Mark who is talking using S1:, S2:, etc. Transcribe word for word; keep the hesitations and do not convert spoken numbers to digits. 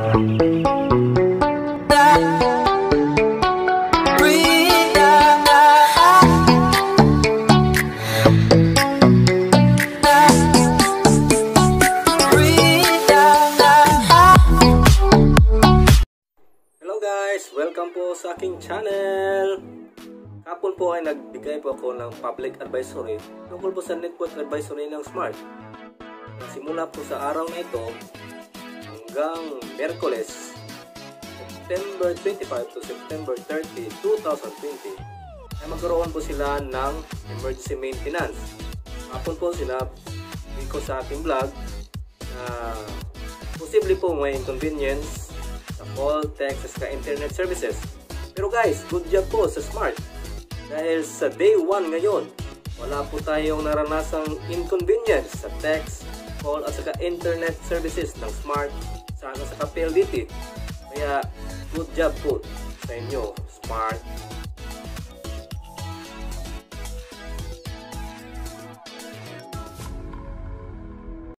S1: Welcome po sa aking channel. Kapon po ay nagbigay po ako ng public advisory tungkol po sa network advisory ng Smart. Simula po sa araw na ito hanggang Miyerkules, September twenty-five to September thirty, two thousand twenty ay magkaroon po sila ng emergency maintenance. Kapon po sinabi ko sa aking vlog na posible po may inconvenience sa call, text, sa internet services. Pero guys, good job po sa Smart. Dahil sa day one ngayon, wala po tayong naranasang inconvenience sa text, call, at saka internet services ng Smart sana sa P L D T. Kaya good job po sa inyo, Smart.